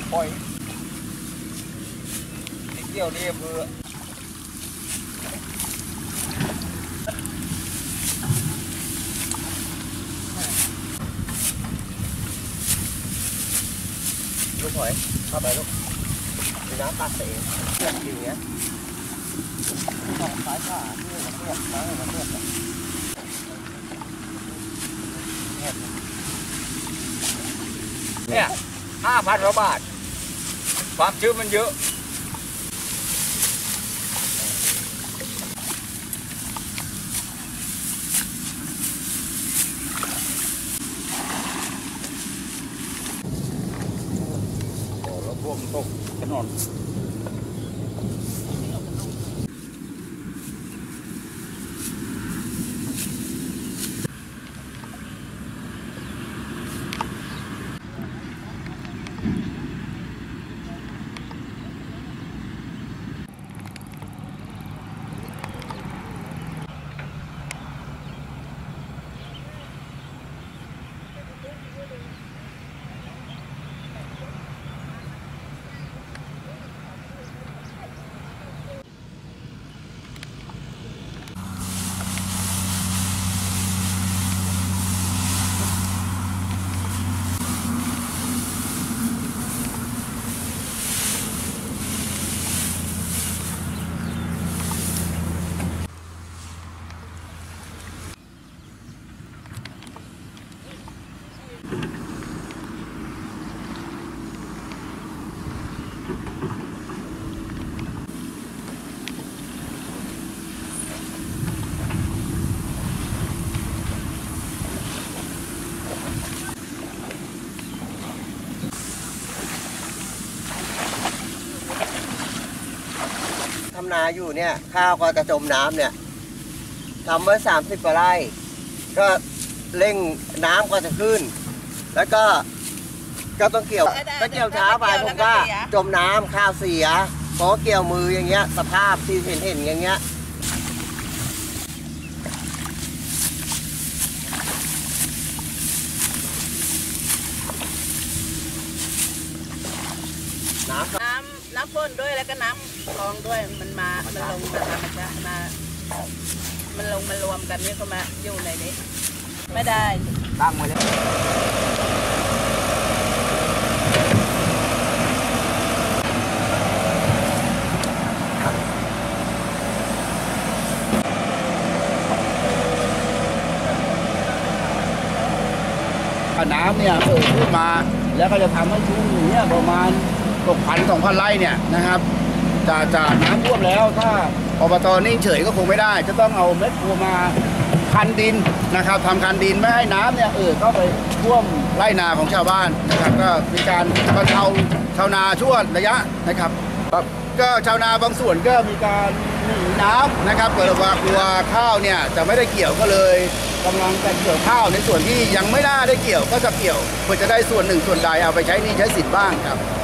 ปล่อยเกี่ยวนี่คือลูกหอยเข้าไปลูกมีน้ำตัดเองเลือดจริงเนี้ยสองสายขาเลือดเลือดน้ำเลือดเนี่ย5,000 กว่าบาทความชื้นมันเยอะแล้วพวกตกถนนทำนาอยู่เนี่ยข้าวก็จะจมน้ำเนี่ยทำไว้30 กว่าไร่ก็เร่งน้ำก็จะขึ้นแล้วก็ต้องเกี่ยวถ้าเกี่ยวช้าไปผมก็จมน้ำข้าวเสียเพราะเกี่ยวมืออย่างเงี้ยสภาพที่เห็นอย่างเงี้ยน้ำฝนด้วยแล้วก็น้ำคลองด้วยมันลงมาธรรมชาติมันรวมกันนี่ก็มาอยู่ในนี้ไม่ได้ตั้งไว้แล้วน้ำเนี่ยขึ้นมาแล้วก็จะทำให้ชุ่มอย่างเงี้ยประมาณ2,000 ไร่เนี่ยนะครับจะน้ำท่วมแล้วถ้าอบต.นิ่งเฉยก็คงไม่ได้จะต้องเอาเม็ดโฟมาคันดินนะครับทำคันดินไม่ให้น้ำเนี่ยเข้าไปท่วมไร่นาของชาวบ้านนะครับก็มีการบรรเทาชาวนาช่วงระยะนะครับก็ชาวนาบางส่วนก็มีการหนีน้ำนะครับเกิดว่ากลัวข้าวเนี่ยจะไม่ได้เกี่ยวก็เลยกำลังจะเกี่ยวข้าวในส่วนที่ยังไม่น่าได้เกี่ยวก็จะเกี่ยวเพื่อจะได้ส่วนหนึ่งส่วนใดเอาไปใช้หนี้ใช้สินบ้างครับ